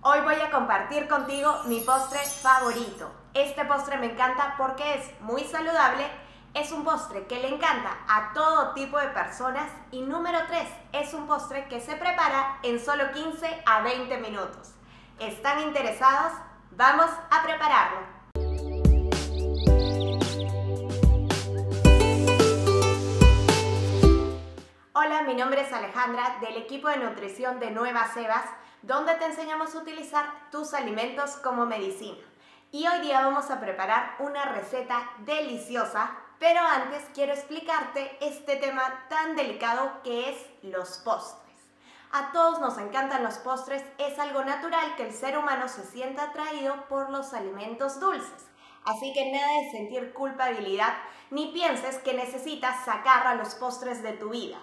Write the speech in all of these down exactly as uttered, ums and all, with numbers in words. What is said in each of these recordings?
Hoy voy a compartir contigo mi postre favorito. Este postre me encanta porque es muy saludable, es un postre que le encanta a todo tipo de personas y número tres, es un postre que se prepara en solo quince a veinte minutos. ¿Están interesados? Vamos a prepararlo. Hola, mi nombre es Alejandra del equipo de nutrición de Nueva Cebas, donde te enseñamos a utilizar tus alimentos como medicina. Y hoy día vamos a preparar una receta deliciosa, pero antes quiero explicarte este tema tan delicado que es los postres. A todos nos encantan los postres, es algo natural que el ser humano se sienta atraído por los alimentos dulces. Así que nada de sentir culpabilidad, ni pienses que necesitas sacar a los postres de tu vida.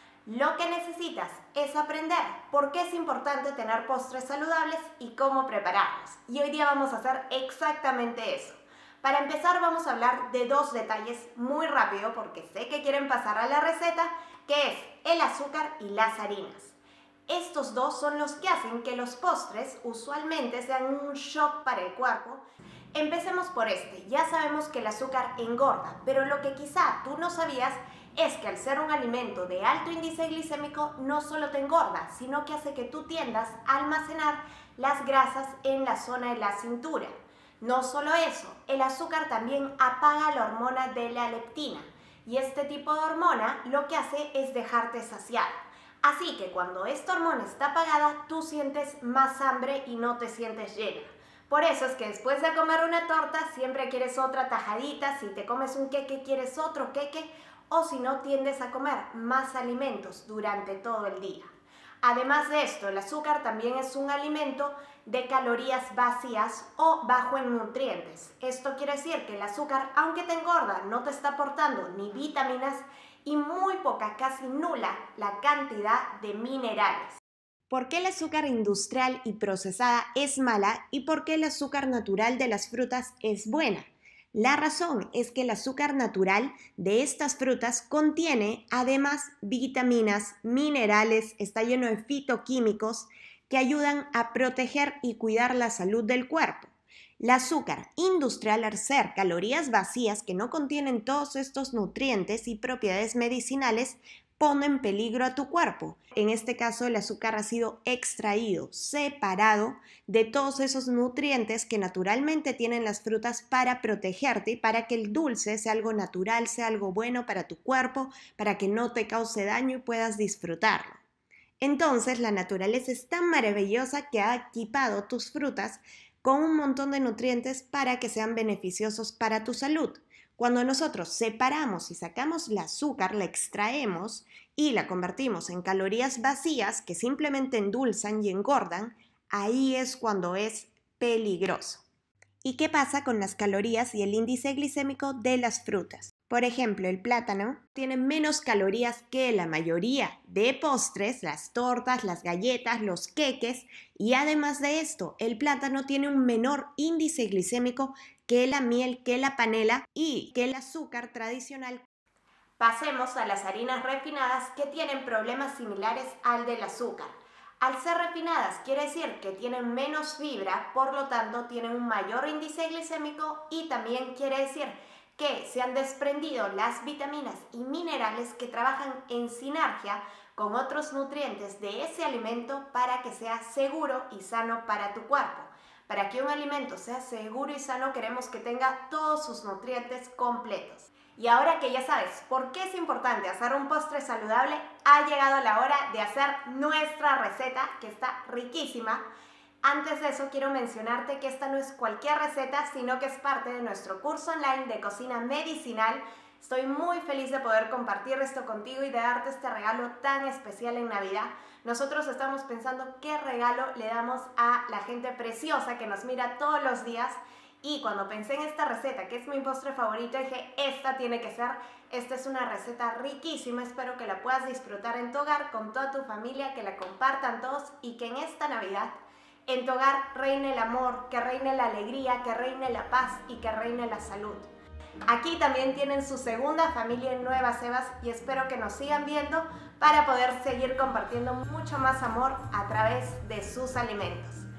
Lo que necesitas es aprender por qué es importante tener postres saludables y cómo prepararlos. Y hoy día vamos a hacer exactamente eso. Para empezar vamos a hablar de dos detalles muy rápido porque sé que quieren pasar a la receta, que es el azúcar y las harinas. Estos dos son los que hacen que los postres usualmente sean un shock para el cuerpo. Empecemos por este. Ya sabemos que el azúcar engorda, pero lo que quizá tú no sabías es que al ser un alimento de alto índice glicémico no solo te engorda, sino que hace que tú tiendas a almacenar las grasas en la zona de la cintura. No solo eso, el azúcar también apaga la hormona de la leptina y este tipo de hormona lo que hace es dejarte saciada. Así que cuando esta hormona está apagada, tú sientes más hambre y no te sientes llena. Por eso es que después de comer una torta siempre quieres otra tajadita, si te comes un queque quieres otro queque, o si no tiendes a comer más alimentos durante todo el día. Además de esto, el azúcar también es un alimento de calorías vacías o bajo en nutrientes. Esto quiere decir que el azúcar, aunque te engorda, no te está aportando ni vitaminas y muy poca, casi nula, la cantidad de minerales. ¿Por qué el azúcar industrial y procesada es mala y por qué el azúcar natural de las frutas es buena? La razón es que el azúcar natural de estas frutas contiene además vitaminas, minerales, está lleno de fitoquímicos que ayudan a proteger y cuidar la salud del cuerpo. El azúcar industrial, al ser calorías vacías que no contienen todos estos nutrientes y propiedades medicinales, pone en peligro a tu cuerpo. En este caso, el azúcar ha sido extraído, separado de todos esos nutrientes que naturalmente tienen las frutas para protegerte y para que el dulce sea algo natural, sea algo bueno para tu cuerpo, para que no te cause daño y puedas disfrutarlo. Entonces, la naturaleza es tan maravillosa que ha equipado tus frutas con un montón de nutrientes para que sean beneficiosos para tu salud. Cuando nosotros separamos y sacamos el azúcar, la extraemos y la convertimos en calorías vacías que simplemente endulzan y engordan, ahí es cuando es peligroso. ¿Y qué pasa con las calorías y el índice glicémico de las frutas? Por ejemplo, el plátano tiene menos calorías que la mayoría de postres, las tortas, las galletas, los queques, y además de esto, el plátano tiene un menor índice glicémico que la miel, que la panela y que el azúcar tradicional. Pasemos a las harinas refinadas que tienen problemas similares al del azúcar. Al ser refinadas quiere decir que tienen menos fibra, por lo tanto tienen un mayor índice glicémico y también quiere decir que se han desprendido las vitaminas y minerales que trabajan en sinergia con otros nutrientes de ese alimento para que sea seguro y sano para tu cuerpo. Para que un alimento sea seguro y sano queremos que tenga todos sus nutrientes completos. Y ahora que ya sabes por qué es importante hacer un postre saludable, ha llegado la hora de hacer nuestra receta que está riquísima. Antes de eso quiero mencionarte que esta no es cualquier receta, sino que es parte de nuestro curso online de cocina medicinal. Estoy muy feliz de poder compartir esto contigo y de darte este regalo tan especial en Navidad. Nosotros estamos pensando qué regalo le damos a la gente preciosa que nos mira todos los días. Y cuando pensé en esta receta, que es mi postre favorito, dije, esta tiene que ser. Esta es una receta riquísima, espero que la puedas disfrutar en tu hogar, con toda tu familia, que la compartan todos y que en esta Navidad en tu hogar reine el amor, que reine la alegría, que reine la paz y que reine la salud. Aquí también tienen su segunda familia en Nueva Cebas y espero que nos sigan viendo para poder seguir compartiendo mucho más amor a través de sus alimentos.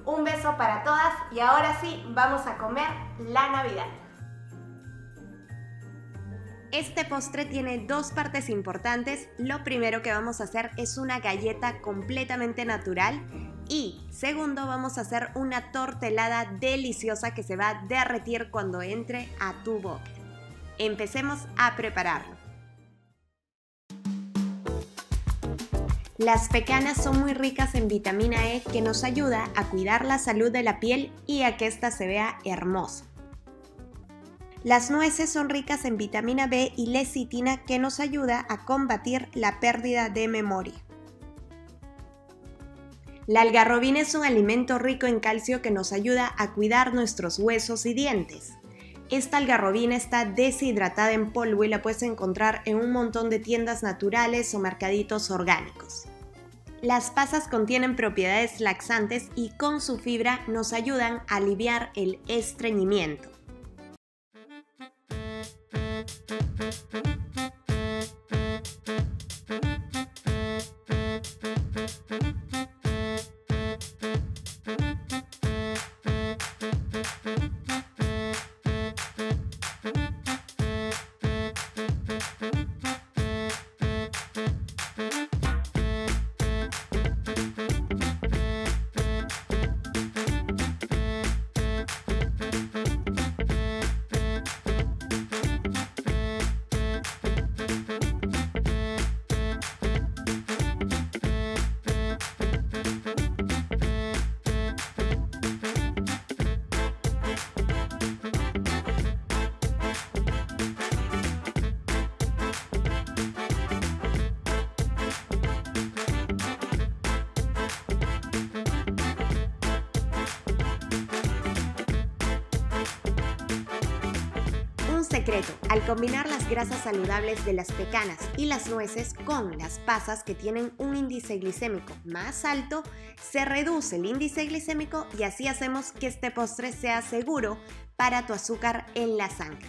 Un beso para todas y ahora sí, vamos a comer la Navidad. Este postre tiene dos partes importantes. Lo primero que vamos a hacer es una galleta completamente natural y segundo vamos a hacer una torta helada deliciosa que se va a derretir cuando entre a tu boca. Empecemos a prepararlo. Las pecanas son muy ricas en vitamina E que nos ayuda a cuidar la salud de la piel y a que ésta se vea hermosa. Las nueces son ricas en vitamina B y lecitina que nos ayuda a combatir la pérdida de memoria. La algarrobina es un alimento rico en calcio que nos ayuda a cuidar nuestros huesos y dientes. Esta algarrobina está deshidratada en polvo y la puedes encontrar en un montón de tiendas naturales o mercaditos orgánicos. Las pasas contienen propiedades laxantes y con su fibra nos ayudan a aliviar el estreñimiento. Secreto, al combinar las grasas saludables de las pecanas y las nueces con las pasas que tienen un índice glicémico más alto, se reduce el índice glicémico y así hacemos que este postre sea seguro para tu azúcar en la sangre.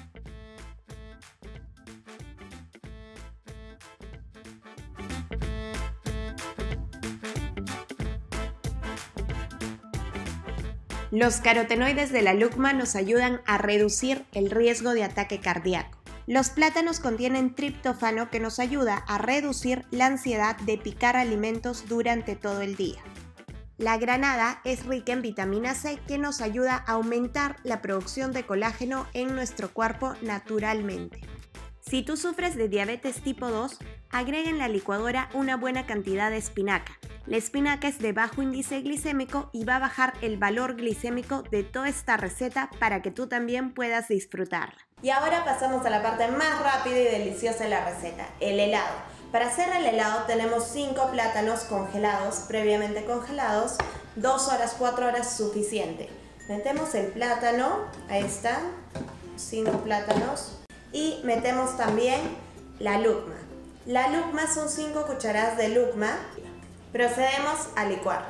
Los carotenoides de la lúcuma nos ayudan a reducir el riesgo de ataque cardíaco. Los plátanos contienen triptófano que nos ayuda a reducir la ansiedad de picar alimentos durante todo el día. La granada es rica en vitamina C que nos ayuda a aumentar la producción de colágeno en nuestro cuerpo naturalmente. Si tú sufres de diabetes tipo dos, agrega en la licuadora una buena cantidad de espinaca. La espinaca es de bajo índice glicémico y va a bajar el valor glicémico de toda esta receta para que tú también puedas disfrutarla. Y ahora pasamos a la parte más rápida y deliciosa de la receta, el helado. Para hacer el helado tenemos cinco plátanos congelados, previamente congelados, dos horas, cuatro horas suficiente. Metemos el plátano, ahí está, cinco plátanos, y metemos también la lúcuma. La lúcuma son cinco cucharadas de lúcuma. Procedemos a licuar.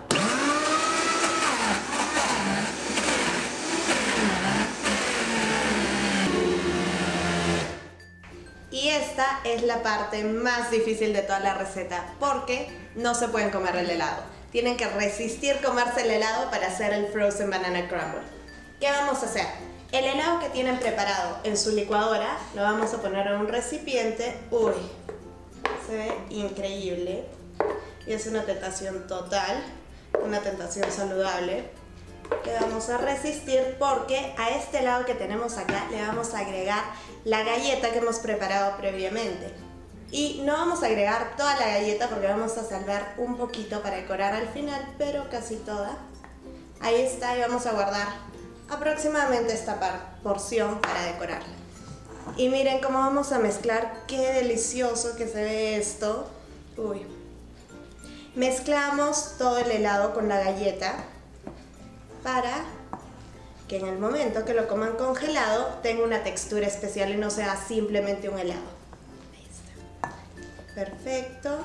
Y esta es la parte más difícil de toda la receta porque no se pueden comer el helado. Tienen que resistir comerse el helado para hacer el Frozen Banana Crumble. ¿Qué vamos a hacer? El helado que tienen preparado en su licuadora lo vamos a poner en un recipiente. Uy, se ve increíble. Y es una tentación total, una tentación saludable que vamos a resistir porque a este helado que tenemos acá le vamos a agregar la galleta que hemos preparado previamente. Y no vamos a agregar toda la galleta porque vamos a salvar un poquito para decorar al final, pero casi toda. Ahí está, y vamos a guardar aproximadamente esta porción para decorarla. Y miren cómo vamos a mezclar, qué delicioso que se ve esto. Uy. Mezclamos todo el helado con la galleta para que en el momento que lo coman congelado tenga una textura especial y no sea simplemente un helado. Ahí está. Perfecto.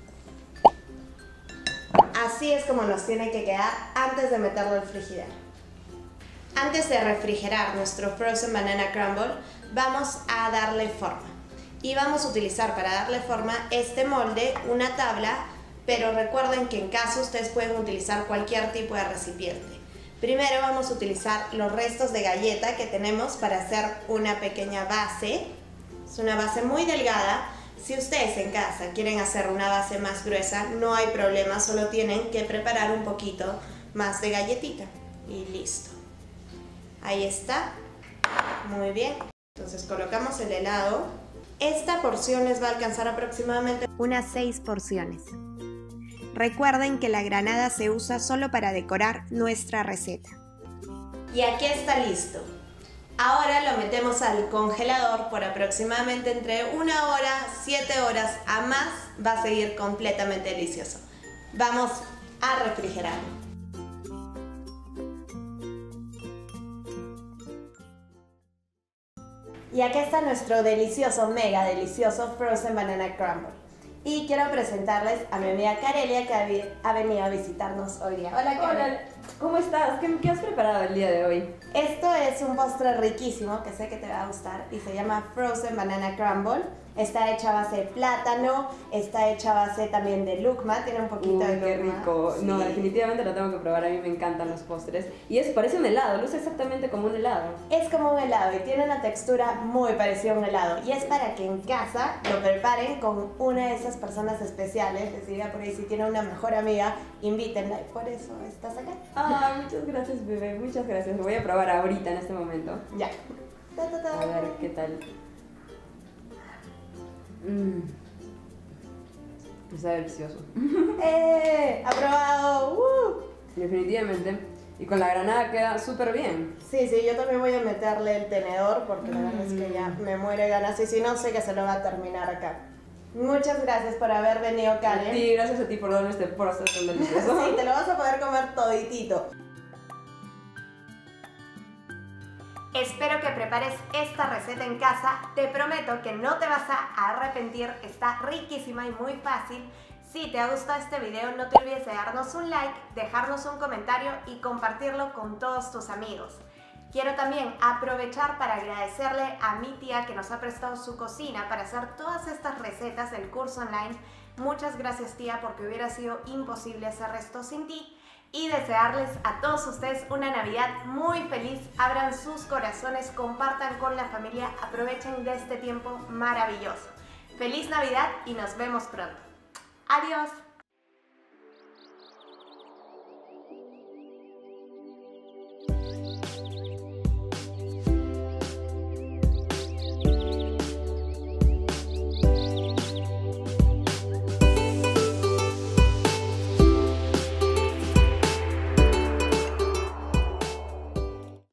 Así es como nos tiene que quedar antes de meterlo al frigider. Antes de refrigerar nuestro Frozen Banana Crumble, vamos a darle forma. Y vamos a utilizar para darle forma este molde, una tabla, pero recuerden que en caso ustedes pueden utilizar cualquier tipo de recipiente. Primero vamos a utilizar los restos de galleta que tenemos para hacer una pequeña base. Es una base muy delgada. Si ustedes en casa quieren hacer una base más gruesa, no hay problema, solo tienen que preparar un poquito más de galletita. Y listo. Ahí está. Muy bien. Entonces colocamos el helado. Esta porción les va a alcanzar aproximadamente unas seis porciones. Recuerden que la granada se usa solo para decorar nuestra receta. Y aquí está listo. Ahora lo metemos al congelador por aproximadamente entre una hora, siete horas a más. Va a seguir completamente delicioso. Vamos a refrigerarlo. Y aquí está nuestro delicioso, mega delicioso Frozen Banana Crumble. Y quiero presentarles a mi amiga Carelia, que ha venido a visitarnos hoy día. Hola, Carelia. Hola, ¿cómo estás? ¿Qué, ¿Qué has preparado el día de hoy? Esto es un postre riquísimo que sé que te va a gustar y se llama Frozen Banana Crumble. Está hecha a base de plátano, está hecha a base también de lucma, tiene un poquito Uy, de lucma. qué rico. Sí. No, definitivamente lo tengo que probar, a mí me encantan los postres. Y es, parece un helado, luce exactamente como un helado. Es como un helado y tiene una textura muy parecida a un helado. Y es para que en casa lo preparen con una de esas personas especiales. Les diga por ahí, si tiene una mejor amiga, invítenla y por eso estás acá. Ah, muchas gracias, bebé, muchas gracias. Lo voy a probar ahorita en este momento. Ya. A ver, ¿qué tal? Mmm. Está delicioso. ¡Eh! ¡Aprobado! ¡Uh! Definitivamente. Y con la granada queda súper bien. Sí, sí, yo también voy a meterle el tenedor porque la verdad es que ya me muere ganas y si no sé que se lo va a terminar acá. Muchas gracias por haber venido, Karen. Sí, gracias a ti por darme este postre tan delicioso. Sí, te lo vas a poder comer toditito. Espero que prepares esta receta en casa. Te prometo que no te vas a arrepentir. Está riquísima y muy fácil. Si te ha gustado este video, no te olvides de darnos un like, dejarnos un comentario y compartirlo con todos tus amigos. Quiero también aprovechar para agradecerle a mi tía que nos ha prestado su cocina para hacer todas estas recetas del curso online. Muchas gracias, tía, porque hubiera sido imposible hacer esto sin ti. Y desearles a todos ustedes una Navidad muy feliz. Abran sus corazones, compartan con la familia, aprovechen de este tiempo maravilloso. Feliz Navidad y nos vemos pronto. Adiós.